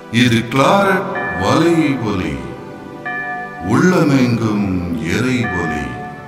இது கிளாரட் வலை ஒலி, உள்ளமெங்கும் இறை ஒலி.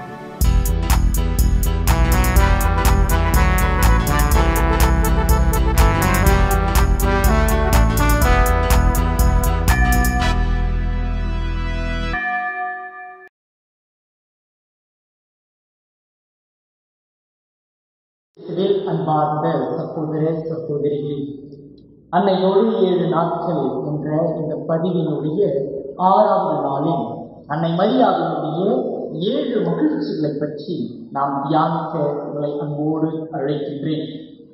அன்பார்ந்த சகோதர சகோதரிகளே, அன்னையோடு 7 நாட்கள் என்ற இந்த பதிவினுடைய 6வது நாளில் அன்னை மரியாவினுடைய 7 மகிழ்ச்சிகளை பற்றி நாம் தியானிக்க உங்களை அன்போடு அழைக்கின்றேன்.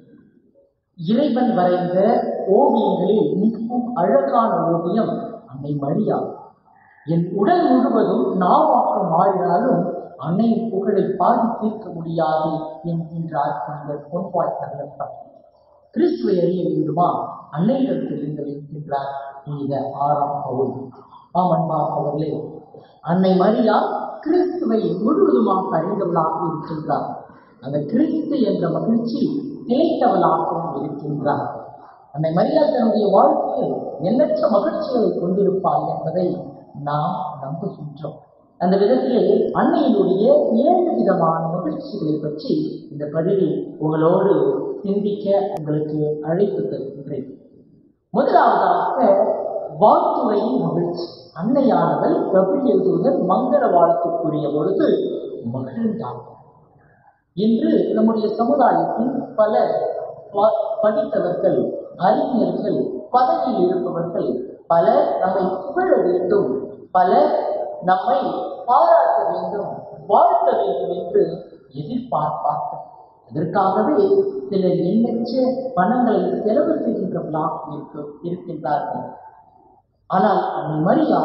இறைவன் வரைந்த ஓவியங்களில் மிகவும் அழகான ஓவியம் அன்னை மரியா. என் உடல் முழுவதும் நாவாக்க மாறினாலும் அன்னையின் புகழை பாடி தீர்க்க முடியாது என்கின்றார் புனிதர் பொன்பாய் தங்கப்பன். கிறிஸ்துவை அறிய வேண்டுமா? அன்னையிடத்தில் இருங்கள் என்கின்றார் புனித 6ஆம் பவுல். அன்பா அவர்களே, அன்னை மரியா கிறிஸ்துவை முழுவதுமாக அறிந்தவளாக இருக்கின்றார். அந்த கிறிஸ்து என்ற மகிழ்ச்சி திளைத்தவளாகவும் இருக்கின்றார். அன்னை மரியா தன்னுடைய வாழ்க்கையில் எண்ணற்ற மகிழ்ச்சிகளை கொண்டிருப்பார் என்பதை நாம் நம்புகின்றோம். அந்த விதத்திலே அன்னையினுடைய 7 விதமான மகிழ்ச்சிகளை பற்றி இந்த பதிவில் உங்களோடு சிந்திக்க உங்களுக்கு அழைப்பு தருகின்றேன். முதலாவதாக வாழ்த்துறையின் மகிழ்ச்சி. அன்னையானவள் கபிரியேல் தூதர் மங்கள வாழ்த்துக்குரிய பொழுது மகிழ்ந்தார். இன்று நம்முடைய சமுதாயத்தில் பல படித்தவர்கள், அறிஞர்கள், பதவியில் இருப்பவர்கள் பலர் நம்மை புகழ வேண்டும், பலர் நம்மை பாராட்ட வேண்டும், வாழ்த்த வேண்டும் என்று எதிர்பார்ப்பார்கள். அதற்காகவே சிலர் எண்ணற்ற பணங்களை செலவு செய்கின்றவர்களாக இருக்கின்றார்கள். ஆனால் அன்னை மரியா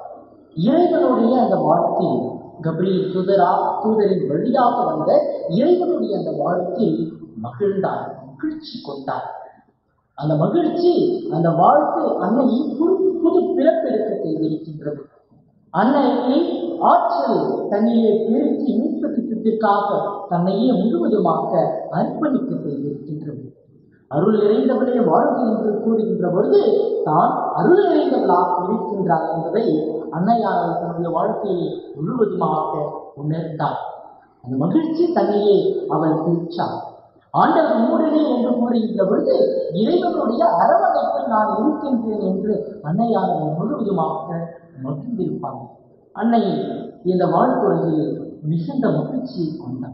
இறைவனுடைய அந்த வாழ்த்தில், கபிரியேல் தூதரின் வழியாக வந்த இறைவனுடைய அந்த வாழ்த்தில் மகிழ்ந்தார், மகிழ்ச்சி கொண்டார். அந்த மகிழ்ச்சி, அந்த வாழ்த்து அன்னையை புது பிறப்பெடுக்க செய்திருக்கின்றது. அன்னையை ஆற்றல் தன்னையே பெருக்கி மீட்பு திட்டத்திற்காக தன்னையே முழுவதுமாக அர்ப்பணிக்க செய்திருக்கின்றது. அருள் நிறைந்தவளே வாழ்க என்று கூறுகின்ற பொழுது தான் அருள் நிறைந்தவளாக இருக்கின்றார் என்பதை அன்னையார் தன்னுடைய வாழ்க்கையை முழுவதுமாக உணர்ந்தார். அந்த மகிழ்ச்சி தன்னையே அவள் பெற்றார். ஆண்டவர் மூடனே என்று கூறுகின்ற பொழுது இறைவனுடைய அரவணைப்பில் நான் இருக்கின்றேன் என்று அன்னையார் முழுவதுமாக மகிழ்ந்திருப்பாங்க. அன்னை இந்த வாழ்த்துறையில் மிகுந்த மகிழ்ச்சியை கொண்டார்.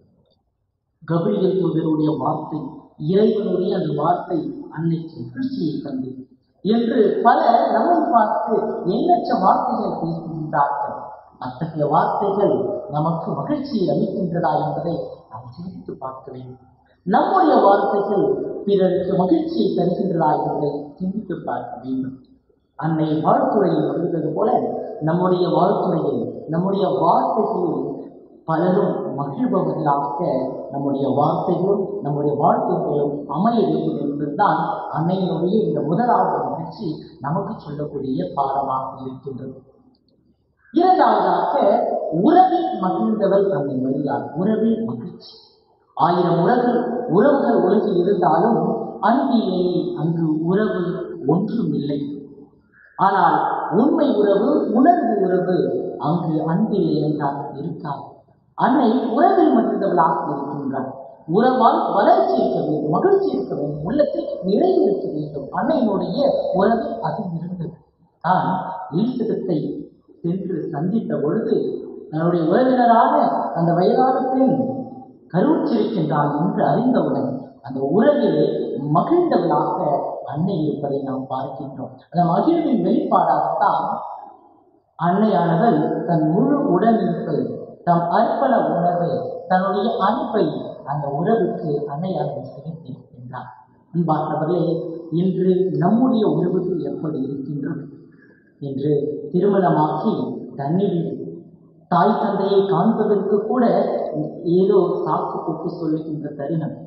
கபிரியேல் தூதருடைய வார்த்தை, இறைவனுடைய அந்த வார்த்தை அன்னைக்கு மகிழ்ச்சியை தந்தது என்று பல நம்மை பார்த்து எண்ணற்ற வார்த்தைகள் பேசுகின்றார்கள். அத்தகைய வார்த்தைகள் நமக்கு மகிழ்ச்சியை அளிக்கின்றதா என்பதை நாம் சிந்தித்து பார்க்க வேண்டும். நம்முடைய வார்த்தைகள் பிறருக்கு மகிழ்ச்சியை தருகின்றதா என்பதை சிந்தித்து பார்க்க வேண்டும். அன்னை வாழ்த்துறையில் வருகிறது போல நம்முடைய வாழ்த்துறையில், நம்முடைய வார்த்தைகளில் பலரும் மகிழ்பவர்களாக நம்முடைய வார்த்தைகளும் நம்முடைய வாழ்த்துகளும் அமைய வேண்டும் என்பதுதான் அன்னையினுடைய இந்த முதலாவது மகிழ்ச்சி நமக்கு சொல்லக்கூடிய பாடமாக இருக்கின்றது. இரண்டாவதாக உறவில் மகிழ்ந்தவர் அன்னை மரியா. உறவில் மகிழ்ச்சி. 1000 உறவுகள் உலகில் இருந்தாலும் அன்பிலே அங்கு உறவு ஒன்றும் இல்லை. ஆனால் உண்மை உறவு, உணர்வு உறவு அங்கு அன்பில்லை என்றால் இருக்காது. அன்னை உறவில் மகிழ்ந்தவளாக இருக்கின்றார். உறவால் வளர்ச்சி இருக்க வேண்டும், மகிழ்ச்சி இருக்க வேண்டும், உள்ளத்தில் நிறைவு இருக்க வேண்டும். அன்னையினுடைய உறவில் அது இருந்தது. தான் எலிசபெத்தை சென்று சந்தித்த பொழுது தன்னுடைய உறவினரான அந்த வயதான பெண் கருவுற்றிருக்கின்றாள் என்று அறிந்தவுடன் அந்த உறவிலே மகிழ்ந்தவளாக அன்னை இருப்பதை நாம் பார்க்கின்றோம். அந்த மகிழ்வின் வெளிப்பாடாகத்தான் அன்னையானவள் தன் முழு உடனிருப்பை, தம் அர்ப்பண உணர்வை, தன்னுடைய அன்பை அந்த உறவுக்கு அன்னையானவள் செலுத்தியிருக்கின்றார். அன்பார்ந்தவர்களே, இன்று நம்முடைய உறவுகள் எப்படி இருக்கின்றது? என்று திருமணமாக்கி தண்ணீர் தாய் தந்தையை காண்பதற்கு கூட ஏதோ சாக்கு போட்டு சொல்லுகின்ற தருணம்,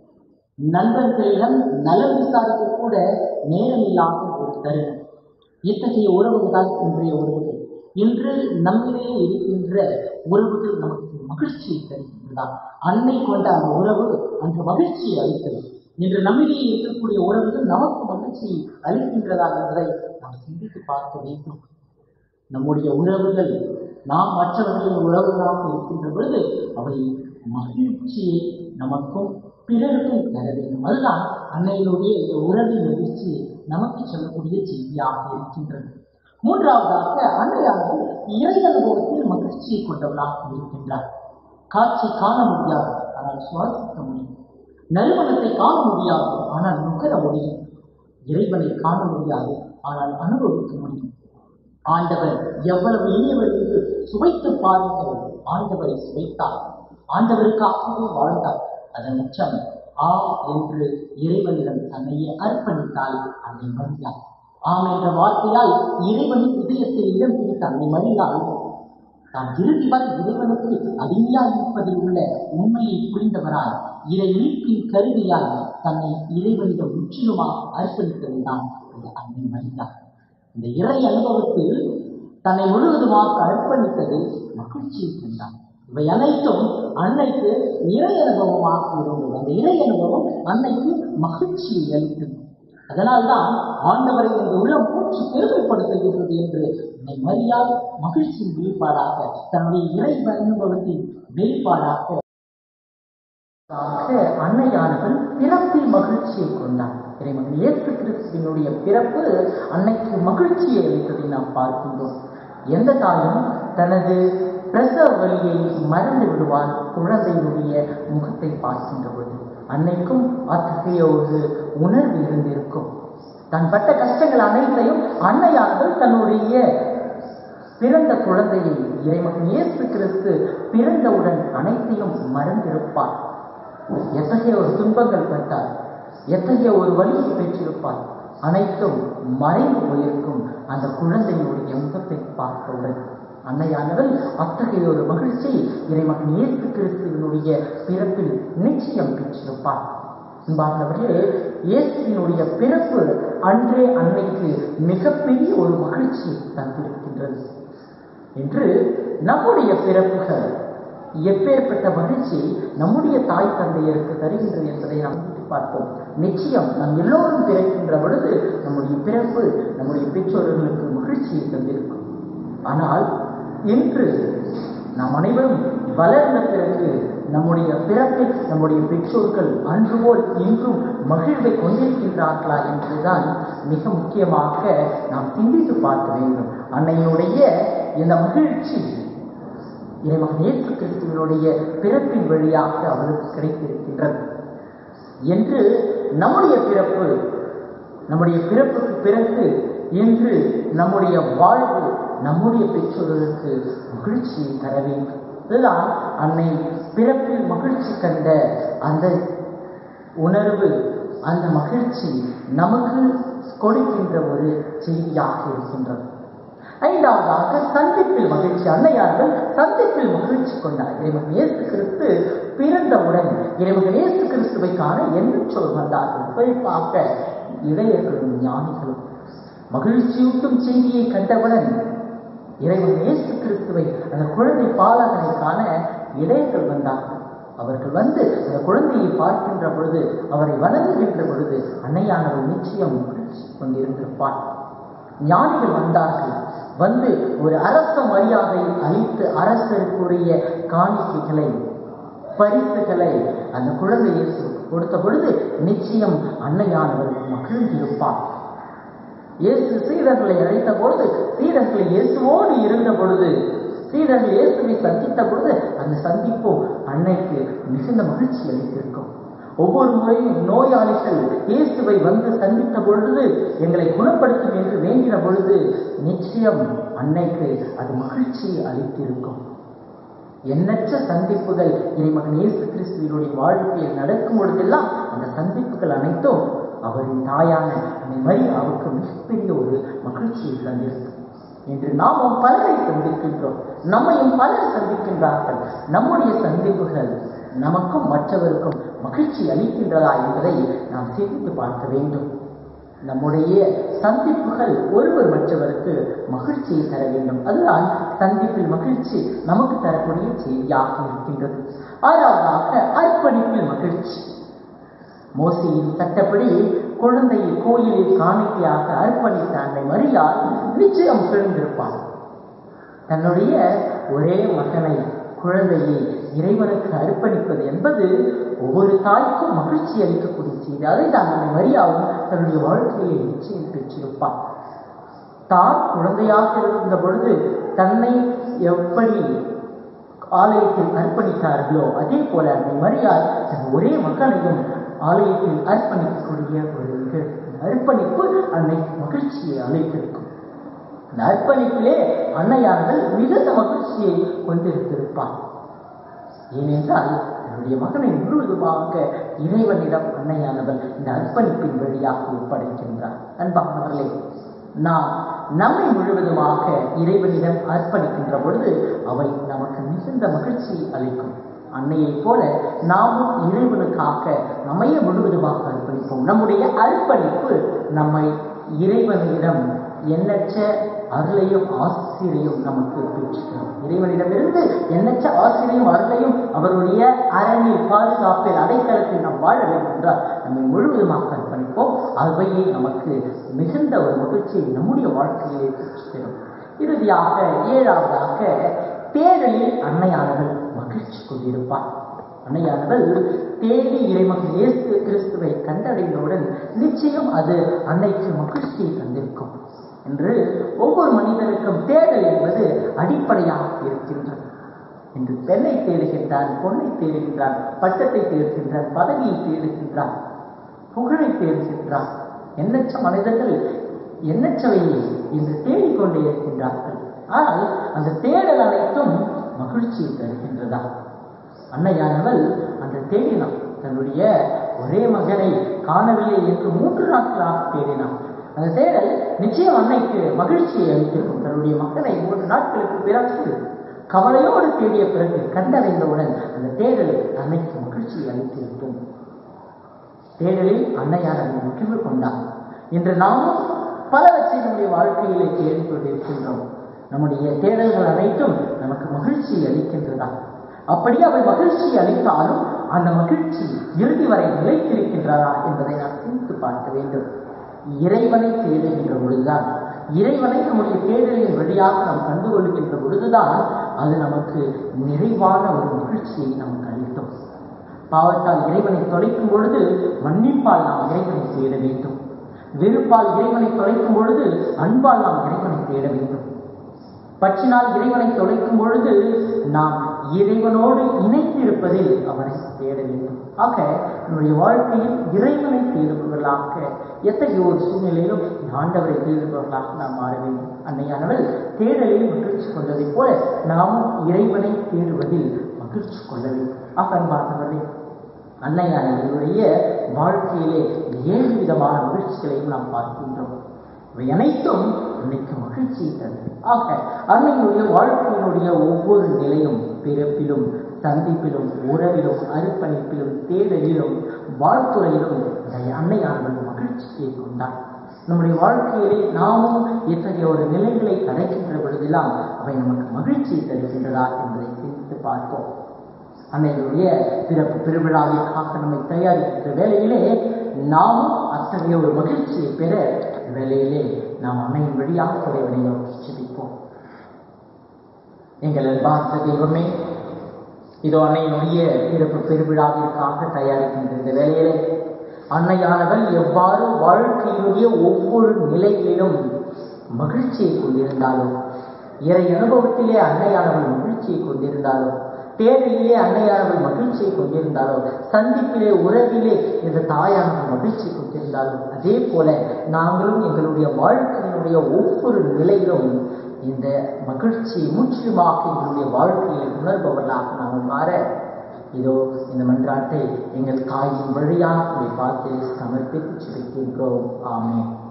நண்பர்களிடம் நலம் விசாரிக்க கூட நேரம் இல்லாத ஒரு தருணம். இத்தகைய உறவுகள் இன்றைய உறவுகள். இன்று நம்மிலே இருக்கின்ற உறவுகள் நமக்கு மகிழ்ச்சியை தருகின்றதா? அன்னை கொண்ட அந்த உறவு அன்று மகிழ்ச்சியை அளித்தது. இன்று நம்மிடையே இருக்கக்கூடிய உறவுகள் நமக்கு மகிழ்ச்சி அளிக்கின்றதா என்பதை நாம் சிந்தித்து பார்க்க வேண்டும். நம்முடைய உறவுகள் நாம் மற்றவர்களின் உறவுகளாக இருக்கின்ற பொழுது அவை மகிழ்ச்சியை நமக்கும் பிறருக்கும் தர வேண்டும். அதுதான் அன்னையினுடைய இந்த உறவின் மகிழ்ச்சி நமக்கு சொல்லக்கூடிய செய்தியாக இருக்கின்றது. மூன்றாவதாக அன்னையானது இறை அனுபவத்தில் மகிழ்ச்சியை கொண்டவளாக இருக்கின்றார். காட்சி காண முடியாது, ஆனால் சுவாசிக்க முடியும். நறுமணத்தை காண முடியாது, ஆனால் நுகர முடியும். இறைவனை காண முடியாது, ஆனால் அனுபவிக்க முடியும். ஆண்டவர் எவ்வளவு இனியவர் என்று சுவைத்து பாருங்கள். ஆண்டவரை சுவைத்தார், ஆண்டவருக்காகவே வாழ்ந்தார். அதன் உச்சம் என்று இறைவனிடம் தன்னையே அர்ப்பணித்தால் அன்னை மரியாள். ஆம் என்ற வார்த்தையால் இறைவனின் இதயத்தில் இடம் பிடித்த அன்னை மரியாள் தான் இறுதி வரை இறைவனுக்கு அடிமையாய் இருப்பதில் உள்ள உண்மையை புரிந்தவராய் இறை மீட்பின் கருவியாய் தன்னை இறைவனிடம் முற்றிலுமாக அர்ப்பணித்ததுதான் இந்த அன்னை மரியாள். இந்த இறை அனுபவத்தில் தன்னை முழுவதுமாக அர்ப்பணித்தது மகிழ்ச்சியை தந்தார். இவை அனைத்தும் அன்னைக்கு இறை அனுபவமாக இருந்தது. அந்த இறை அனுபவம் அன்னைக்கு மகிழ்ச்சியை அளித்தது. அதனால்தான் ஆண்டவரை இந்த உள்ளம் போற்றி பெருமைப்படுத்துகின்றது என்று அன்னை மரியாள் மகிழ்ச்சியின் வெளிப்பாடாக தன்னுடைய இறை அனுபவத்தின் வெளிப்பாடாக அன்னையானவள் பிறப்பில் மகிழ்ச்சியை கொண்டார். இறைமகன் இயேசு கிறிஸ்துவினுடைய பிறப்பு அன்னைக்கு மகிழ்ச்சியை அளித்ததை நாம் பார்க்கின்றோம். எந்த தாயும் தனது பிரசவ வலியை மறந்து விடுவார் குழந்தையினுடைய முகத்தை பார்க்கின்ற பொழுது. அன்னைக்கும் அத்தகைய ஒரு உணர்வு இருந்திருக்கும். தான் பட்ட கஷ்டங்கள் அனைத்தையும் அன்னையானவள் தன்னுடைய பிறந்த குழந்தையை இறைமகன் இயேசு கிறிஸ்து பிறந்தவுடன் அனைத்தையும் மறந்திருப்பார். எத்தகைய ஒரு துன்பங்கள் பட்டார், எத்தகைய ஒரு வலியை பெற்றிருப்பார், அனைத்தும் மறைந்து போயிருக்கும். அந்த குழந்தையினுடைய முகத்தை பார்த்தவுடன் அன்னையானவள் அத்தகைய ஒரு மகிழ்ச்சி இறைமகன் இயேசு கிறிஸ்துவினுடைய பிறப்பில் நிச்சயம் பெற்றிருப்பார். அன்பார்ந்தவர்களே, இயேசுவினுடைய பிறப்பு அன்றே அன்னைக்கு மிகப்பெரிய ஒரு மகிழ்ச்சியை தந்திருக்கின்றது. என்று நம்முடைய பிறப்புகள் எப்பேற்பட்ட மகிழ்ச்சி நம்முடைய தாய் தந்தையருக்கு தருகின்றது என்பதை நாம் பார்த்தோம். நிச்சயம் நாம் எல்லோரும் பிறக்கின்ற பொழுது நம்முடைய பிறப்பு நம்முடைய பெற்றோர்களுக்கு மகிழ்ச்சியை தந்திருக்கும். ஆனால் இன்று நாம் அனைவரும் வளர்ந்த பிறகு நம்முடைய பிறப்பில் நம்முடைய பெற்றோர்கள் அன்று போல் இன்றும் மகிழ்வை கொண்டிருக்கின்றார்களா என்றுதான் மிக முக்கியமாக நாம் சிந்தித்து பார்க்க வேண்டும். அன்னையினுடைய இந்த மகிழ்ச்சி இறைமகன் இயேசு கிறிஸ்துவினுடைய பிறப்பின் வழியாக அவளுக்கு கிடைத்திருக்கின்றது என்று நம்முடைய பிறப்புக்கு பிறகு இன்று நம்முடைய வாழ்வு நம்முடைய பெற்றோர்களுக்கு மகிழ்ச்சியை தர வேண்டும். இதுதான் அன்னை பிறப்பில் மகிழ்ச்சி கண்ட அந்த உணர்வு, அந்த மகிழ்ச்சி நமக்கு கொடுக்கின்ற ஒரு செய்தியாக இருக்கின்றது. ஐந்தாவதாக சந்திப்பில் மகிழ்ச்சி. அன்னையார்கள் சந்திப்பில் மகிழ்ச்சி கொண்டார். இறைமகன் இயேசு கிறிஸ்து பிறந்தவுடன் இறைமகன் இயேசு கிறிஸ்துவை காண எண்ணற்றோர் வந்தார்கள். குறிப்பாக இளையர்களும் ஞானிகளும். மகிழ்ச்சியூட்டும் செய்தியை கண்டவுடன் இறைமகன் இயேசு கிறிஸ்துவை அந்த குழந்தை பாலகனை காண இளையர்கள் வந்தார்கள். அவர்கள் வந்து அந்த குழந்தையை பார்க்கின்ற பொழுது, அவரை வணங்குகின்ற பொழுது அன்னையானவர் நிச்சயம் மகிழ்ச்சி கொண்டிருந்திருப்பார். ஞானிகள் வந்தார்கள். வந்து ஒரு அரச மரியாதை அளித்து அரசருக்குரிய காணிக்கைகளை பரிசுகளை அந்த குழந்தை இயேசு கொடுத்த பொழுது நிச்சயம் அன்னையானவர் மகிழ்ந்திருப்பார். இயேசு சீடர்களை அழைத்த பொழுது, சீடர்கள் இயேசுவோடு இருந்த பொழுது, சீடர்கள் இயேசுவை சந்தித்த பொழுது அந்த சந்திப்பு அன்னைக்கு மிகுந்த மகிழ்ச்சி அளித்திருக்கும். ஒவ்வொரு முறையும் நோயாளிகள் இயேசுவை வந்து சந்தித்த பொழுது எங்களை குணப்படுத்தும் என்று வேண்டின பொழுது நிச்சயம் அன்னைக்கு அது மகிழ்ச்சியை அளித்திருக்கும். எண்ணற்ற சந்திப்புகள் இறைமகன் இயேசு கிறிஸ்துவினுடைய வாழ்க்கையில் நடக்கும் பொழுதெல்லாம் அந்த சந்திப்புகள் அனைத்தும் அவரின் தாயான அன்னை மரியாவுக்கு மிகப்பெரிய ஒரு மகிழ்ச்சியை தந்திருக்கு. இன்று நாமும் பலரை சந்திக்கின்றோம், நம்மையும் பலர் சந்திக்கின்றார்கள். நம்முடைய சந்திப்புகள் நமக்கும் மற்றவருக்கும் மகிழ்ச்சி அளிக்கின்றதா என்பதை நாம் சிந்தித்து பார்க்க வேண்டும். நம்முடைய சந்திப்புகள் ஒருவர் மற்றவருக்கு மகிழ்ச்சியை தர வேண்டும். அதுதான் சந்திப்பில் மகிழ்ச்சி நமக்கு தரக்கூடிய செய்தியாக இருக்கின்றது. ஆறாவதாக அர்ப்பணிப்பில் மகிழ்ச்சி. மோசேயின் சட்டப்படி குழந்தையை கோயிலில் காணிக்கையாக அர்ப்பணித்த அன்னை மரியாள் நிச்சயம் பிறந்திருப்பாள். தன்னுடைய ஒரே மகனை, குழந்தையை இறைவனுக்கு அர்ப்பணிப்பது என்பது ஒவ்வொரு தாய்க்கும் மகிழ்ச்சி அளிக்கக்கூடிய செய்தி. அதை தான் அன்னை மரியாவும் தன்னுடைய வாழ்க்கையிலே நிச்சயம் பெற்றிருப்பாள். தான் குழந்தையாக இருந்த பொழுது தன்னை எப்படி ஆலயத்தில் அர்ப்பணித்தார்களோ அதே போல அன்னை மரியாள் தன் ஒரே மகனையும் ஆலயத்தில் அர்ப்பணிக்கக்கூடிய ஒரு அர்ப்பணிப்பு அன்னை மகிழ்ச்சியை அளித்திருக்கும். அந்த அர்ப்பணிப்பிலே அன்னையானவள் மிகுந்த மகிழ்ச்சியை கொண்டிருத்திருப்பாள். ஏனென்றால் தன்னுடைய மகனை முழுவதுமாக இறைவனிடம் அன்னையானவள் இந்த அர்ப்பணிப்பின் வழியாக ஒப்படைக்கின்றார். அன்பானவர்களே, நாம் நம்மை முழுவதுமாக இறைவனிடம் அர்ப்பணிக்கின்ற பொழுது அவை நமக்கு மிகுந்த மகிழ்ச்சி அளிக்கும். அன்னையை போல நாமும் இறைவனுக்காக நம்மையே முழுவதுமாக அர்ப்பணிப்போம். நம்முடைய அர்ப்பணிப்பு நம்மை இறைவனிடம் எண்ணற்ற அருளையும் ஆசிரியையும் நமக்கு பெற்றுக்கிறோம். இறைவனிடமிருந்து எண்ணற்ற ஆசிரியையும் அருளையும் அவருடைய அரணில், பாதுகாப்பில், அடைக்கலத்தில் நாம் வாழ வேண்டும் என்றால் நம்மை முழுவதுமாக அர்ப்பணிப்போம். அவையே நமக்கு மிகுந்த ஒரு மகிழ்ச்சியை நம்முடைய வாழ்க்கையிலே பெற்றுக்கிறோம். இறுதியாக 7ஆவதாக தேடலில் அன்னையானவள் மகிழ்ச்சி கொண்டிருப்பார். அன்னையானவள் தேடி இறைமகன் இயேசு கிறிஸ்துவை கண்டடைந்தவுடன் நிச்சயம் அது அன்னைக்கு மகிழ்ச்சியை தந்திருக்கும் என்று ஒவ்வொரு மனிதனுக்கும் தேடல் என்பது அடிப்படையாக இருக்கின்றது. இன்று பெண்ணை தேடுகின்றான், பொண்ணை தேடுகின்றான், பட்டத்தை தேடுகின்றான், பதவியை தேடுகின்றான், புகழை தேடுகின்றான். எண்ணற்ற மனிதர்கள் எண்ணற்றவையை இன்று தேடிக்கொண்டே இருக்கின்றார்கள். ஆனால் அந்த தேடல் அனைத்தும் மகிழ்ச்சியை தருகின்றதா? அன்னையானவள் அந்த தேடினாள். தன்னுடைய ஒரே மகனை காணவில்லை என்று 3 நாட்களாக தேடினாள். அந்த தேடல் நிச்சயம் அன்னைக்கு மகிழ்ச்சியை அளித்திருக்கும். தன்னுடைய மகனை 3 நாட்களுக்கு பிறகு கவலையோடு தேடிய பிறகு கண்டடைந்தவுடன் அந்த தேடல் அன்னைக்கு மகிழ்ச்சியை அளித்திருக்கும். தேடலில் அன்னையானவள் மகிழ்வு கொண்டார். இன்று நாமும் பலவற்றை நம்முடைய வாழ்க்கையிலே தேடிக்கொண்டிருக்கின்றோம். நம்முடைய தேடல்கள் அனைத்தும் நமக்கு மகிழ்ச்சியை அளிக்கின்றதா? அப்படி அவை மகிழ்ச்சியை அளித்தாலும் அந்த மகிழ்ச்சி இறுதி வரை நிலைத்திருக்கின்றதா என்பதை நாம் சிந்தித்து பார்க்க வேண்டும். இறைவனை தேடுகின்ற பொழுதுதான், இறைவனை நம்முடைய தேடலின் வழியாக நாம் கண்டுகொள்கின்ற பொழுதுதான் அது நமக்கு நிறைவான ஒரு மகிழ்ச்சியை நமக்கு அளிக்கும். பாவத்தால் இறைவனை தொலைக்கும் பொழுது மன்னிப்பால் நாம் இறைவனை தேட வேண்டும். வெறுப்பால் இறைவனை தொலைக்கும் பொழுது அன்பால் நாம் இறைவனை தேட வேண்டும். பற்றினால் இறைவனை தொலைக்கும் பொழுது நாம் இறைவனோடு இணைத்து இருப்பதில் அவனை தேட வேண்டும். ஆக நம்முடைய வாழ்க்கையில் இறைவனை தேடுபவர்களாக எத்தகைய ஒரு சூழ்நிலையிலும் ஆண்டவரை தேடுபவர்களாக நாம் மாற வேண்டும். அன்னையானவள் தேடலில் மகிழ்ச்சி கொண்டதை போல நாமும் இறைவனை தேடுவதில் மகிழ்ச்சி கொள்ள வேண்டும். ஆக அன்பானவர்களே, அன்னையானவர்களுடைய வாழ்க்கையிலே 7 விதமான மகிழ்ச்சிகளையும் நாம் பார்க்கின்றோம். இவை அனைத்தும் அன்னைக்கு மகிழ்ச்சியை தந்தது. ஆக அன்னையினுடைய வாழ்க்கையினுடைய ஒவ்வொரு நிலையும், பிறப்பிலும், சந்திப்பிலும், உறவிலும், அர்ப்பணிப்பிலும், தேடலிலும், வாழ்த்துறையிலும் அன்னையானவள் மகிழ்ச்சியை கொண்டார். நம்முடைய வாழ்க்கையிலே நாமும் இத்தகைய ஒரு நிலைகளை கடக்கின்ற பொழுதெல்லாம் அவை நமக்கு மகிழ்ச்சியை தருகின்றதா என்பதை சிந்தித்து பார்ப்போம். அன்னையுடைய பிறப்பு பெருவிழாவிற்காக நம்மை தயாரிக்கின்ற வேளையிலே நாமும் அத்தகைய ஒரு மகிழ்ச்சியை பெற வேளையிலே நாம் அன்னையின் வழியாக இறைவனை நோக்கி ஜெபிப்போம். எங்கள் அன்பார்ந்த தெய்வமே, இதோ அன்னையினுடைய பிறப்பு பெருவிழாவிற்காக தயாரிக்கின்ற இந்த வேளையிலே அன்னையானவள் எவ்வாறு வாழ்க்கையினுடைய ஒவ்வொரு நிலையிலும் மகிழ்ச்சியை கொண்டிருந்தாலோ, இறை அனுபவத்திலே அன்னையானவள் மகிழ்ச்சியை கொண்டிருந்தாலோ, தேடலிலே அன்னையானவள் மகிழ்ச்சியை கொண்டிருந்தாலோ, சந்திப்பிலே, உறவிலே இந்த தாயானவள் மகிழ்ச்சி கொண்டிருந்தாலோ, அதே போல நாங்களும் எங்களுடைய வாழ்க்கையினுடைய ஒவ்வொரு நிலையிலும் இந்த மகிழ்ச்சியை முற்றிலுமாக எங்களுடைய வாழ்க்கையில் உணர்பவர்களாக நாங்கள் மாற இதோ இந்த மன்றாட்டை எங்கள் தாயின் வழியாக பார்த்து சமர்ப்பித்து ஜெபிக்கின்றோம். ஆமென்.